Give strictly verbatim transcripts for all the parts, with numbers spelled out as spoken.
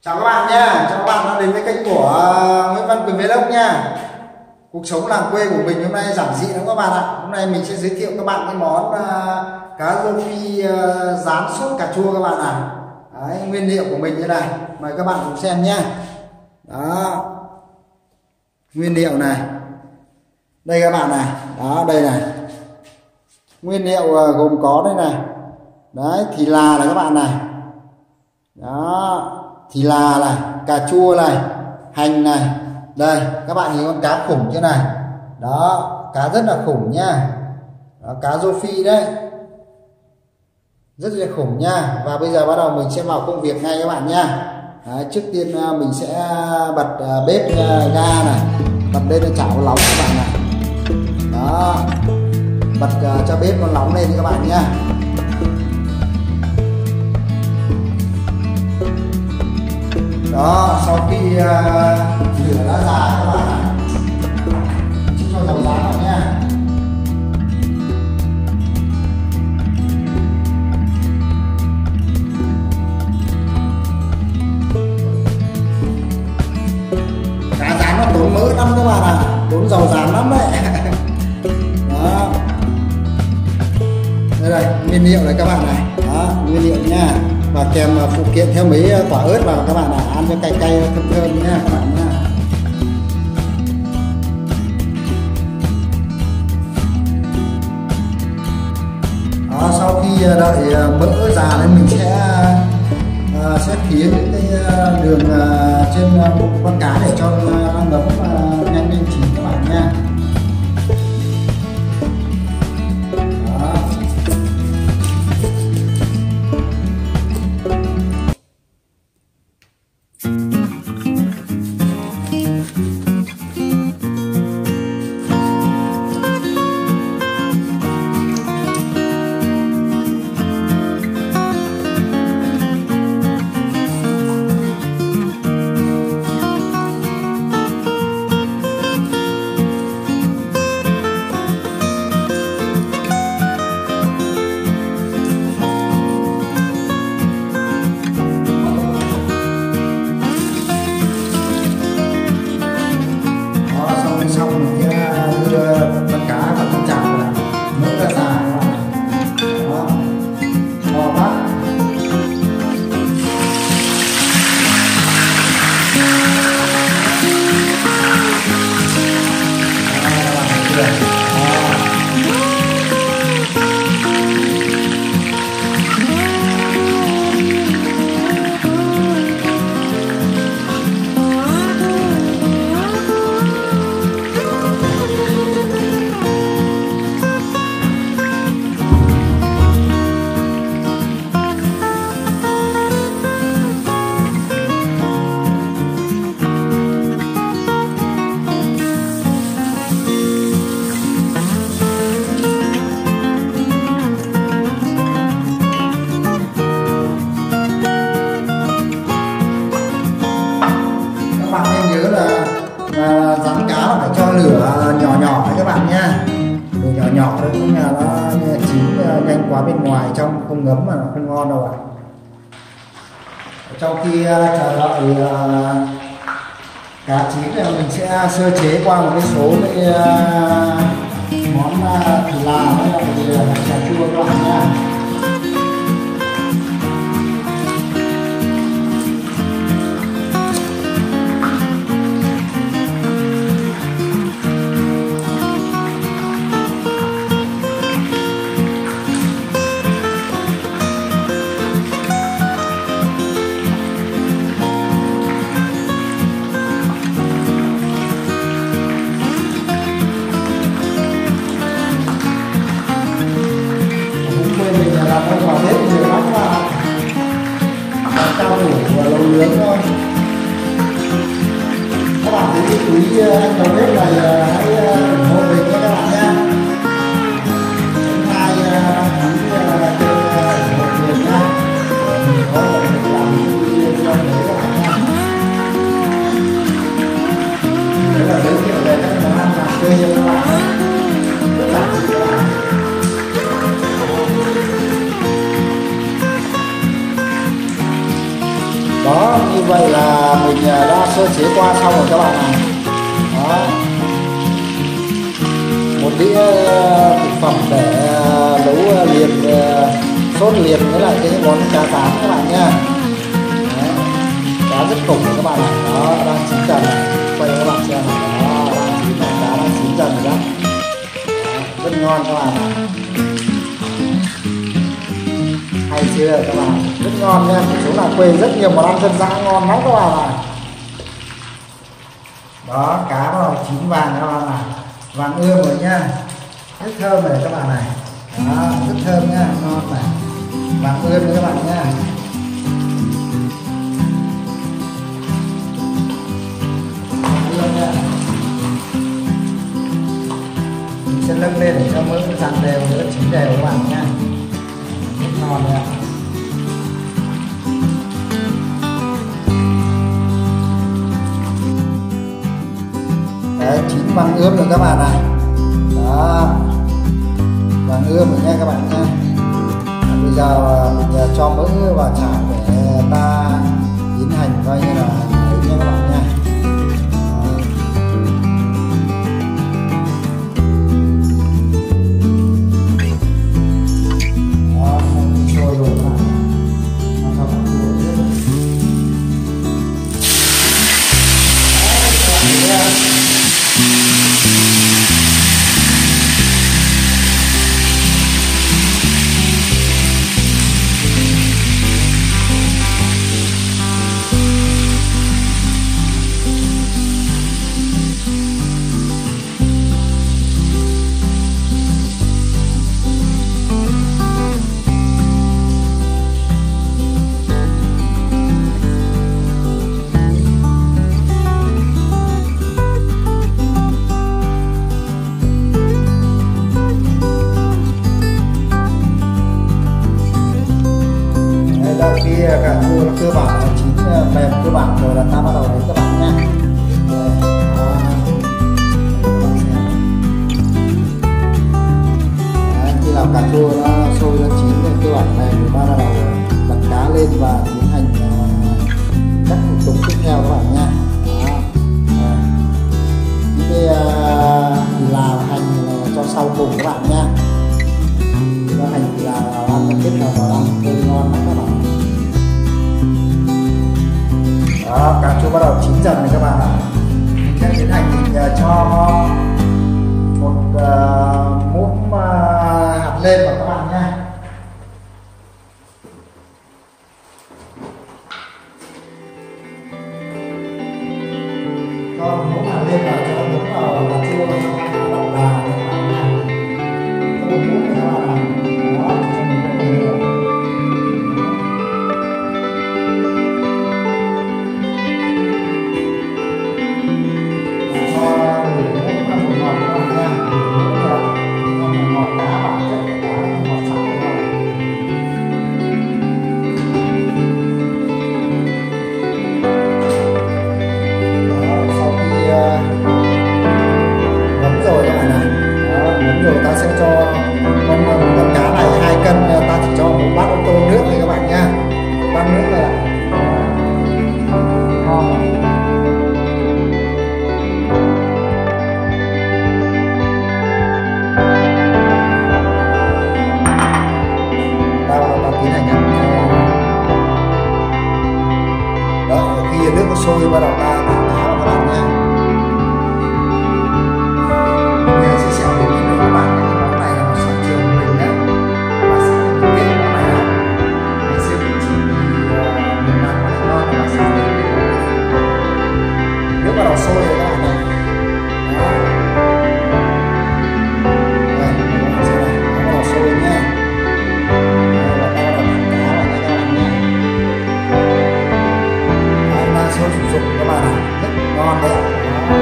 Chào các bạn nha, chào các bạn đã đến với kênh của Nguyễn Văn Quyền Vlog nha. Cuộc sống làng quê của mình hôm nay giản dị lắm các bạn ạ. Hôm nay mình sẽ giới thiệu các bạn cái món uh, cá rô phi uh, rán sốt cà chua các bạn ạ. Đấy, nguyên liệu của mình như này, mời các bạn cùng xem nha. Đó, nguyên liệu này, đây các bạn này, đó đây này, nguyên liệu uh, gồm có đây này, đấy thì là này các bạn này, đó thì là này, cà chua này, hành này, đây các bạn nhìn con cá khủng như này, đó cá rất là khủng nha, đó, cá rô phi đấy, rất là khủng nha. Và bây giờ bắt đầu mình sẽ vào công việc ngay các bạn nha. Đấy, trước tiên mình sẽ bật bếp ga này, bật lên chảo nóng các bạn này, đó bật cho bếp nó nóng lên các bạn nha. Đó, sau khi uh, lửa đã già các bạn ạ, chúng cho dầu rán vào nha. Cá rán nó tốn mỡ lắm các bạn ạ, à. Tốn dầu rán lắm đấy. Đó, đây này, nguyên liệu này các bạn này, đó nguyên liệu nha. Và kèm phụ kiện theo mấy quả ớt vào các bạn ạ, ăn cho cay cay thơm thơm nha các bạn nha. Đó, sau khi đợi mỡ già nên mình sẽ uh, sẽ phía những cái đường uh, trên con cá để cho nó ngấm uh, nhanh lên chín các bạn nha. À, rán cá là phải cho lửa nhỏ nhỏ đấy các bạn nha, lửa nhỏ nhỏ đấy cũng là nó chín nhanh quá bên ngoài, trong không ngấm mà không ngon đâu ạ. Trong khi uh, chờ đợi uh, cá chín thì mình sẽ sơ chế qua một cái số cái uh, món uh, thịt là với lại cà chua các bạn nha. Không vào bếp nhiều lắm mà cao thủ và lâu nướng thôi. Các bạn thấy cái túi đầu bếp này hãy ủng hộ mình nha các bạn nha. Hai đăng ký kênh ủng hộ mình nha, mình có thể làm video cho đấy các bạn nha. Đấy là giới thiệu về các món ăn làng quê cho các bạn, rất là các bạn. Đó, như vậy là mình đã sơ chế qua xong rồi các bạn ạ. Đó, một đĩa thực phẩm để nấu liền, sốt liền với lại cái món cá rán các bạn nha. Cá rất khủng các bạn ạ. Đó, đang chín dần này, quay cho các bạn xem này. Đó, đang chín này, cá đang chín dần rồi đó. Đó, rất ngon các bạn ạ. Hay chưa các bạn, rất ngon nha. Cuộc sống làng quê rất nhiều món ăn dân dã ngon lắm các bạn ạ. Đó, cá bắt đầu chín vàng các bạn ạ, vàng ươm rồi nha, rất thơm này các bạn này. Đó, rất thơm nha, ngon này, vàng ươm đấy các bạn nha. Ươm nha, mình sẽ nâng lên để cho mỡ dặn đều, nó chín đều các bạn nha, rất ngon đấy ạ. Đấy, chín vàng ươm rồi các bạn này. Đó, vàng ươm rồi nha các bạn nha. Bây giờ mình cho mỡ vào chảo để ta tiến hành coi như là đấy nha các bạn nha. Đó, sôi rồi các bạn. Khi cà chua nó cơ bản là chín mềm cơ bản rồi là ta bắt đầu đấy các bạn nha. Đấy, khi nào cà chua nó sôi nó chín cơ bản này thì ta bắt đầu đặt cá lên và tiến hành các thủ tục tiếp theo các bạn nha. Đó. Những cái uh, là hành cho sau cùng các bạn nha. Cái hành là ăn kết hợp vào ăn tươi ngon lắm các bạn. Đó, cà chua bắt đầu chín dần này các bạn ạ. Mình sẽ tiến hành mình uh, cho một uh, muỗng uh, hạt lên vào các bạn nha. Cho muỗng hạt lên vào, cho muỗng vào cà chua và đậm đà này các bạn nha. Cho một muỗng này các bạn ạ. Đó, cho một muỗng này nữa. Rồi ta sẽ cho con con cá này hai cân, ta chỉ cho một bát ô tô nước thôi các bạn nha, bát nước này ạ. Ta ta tiến hành đó, khi nước nó sôi bắt đầu ta thả cá vào các bạn nha. Bắt đầu sôi rồi các bạn này. Đó. Đây, nó bắt đầu sôi nhé. Đây, bắt đầu thả cá vào nha các bạn nhé. Đấy, đang sôi sục sục các bạn ạ, rất ngon đấy. Đó.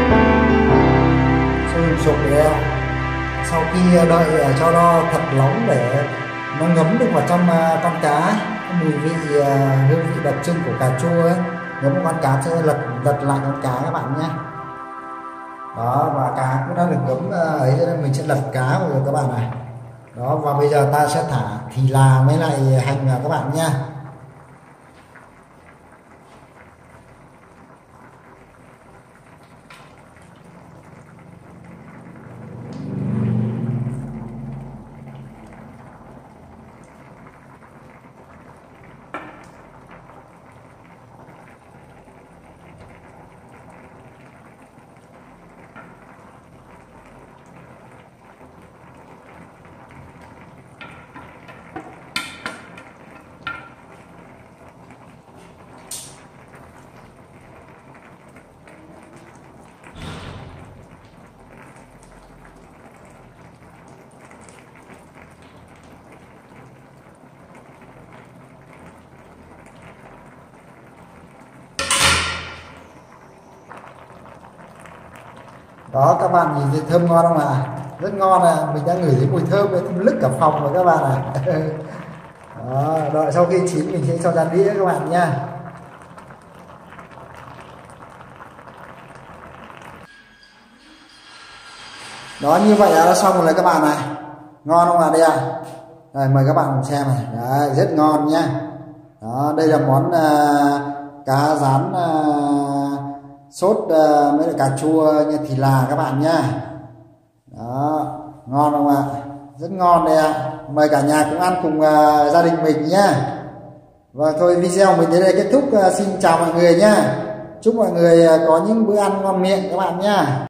Sôi sục sục đấy. Sau khi đợi cho nó thật nóng để nó ngấm được vào trong con cá, cái mùi vị hương vị đặc trưng của cà chua ấy, ngấm con cá sẽ lật lật lại con cá các bạn nhé. Đó, và cá cũng đã được ngấm ấy cho nên mình sẽ lật cá vào rồi các bạn này. Đó, và bây giờ ta sẽ thả thì là với lại hành vào các bạn nha. Đó các bạn nhìn thấy thơm ngon không ạ? Rất ngon à, mình đã ngửi thấy mùi thơm thơm lức cả phòng rồi các bạn ạ. Đó, đợi sau khi chín mình sẽ cho ra đĩa các bạn nha. Đó, như vậy là đã xong rồi các bạn này. Ngon không ạ? Đây à, đây, mời các bạn cùng xem này. Đấy, rất ngon nhá. Đó, đây là món uh, cá rán uh, sốt uh, với lại cà chua như thịt là các bạn nha. Đó, ngon không ạ? Rất ngon đây ạ. Mời cả nhà cùng ăn cùng uh, gia đình mình nhá. Và thôi video mình đến đây kết thúc. Uh, xin chào mọi người nhá. Chúc mọi người uh, có những bữa ăn ngon miệng các bạn nhá.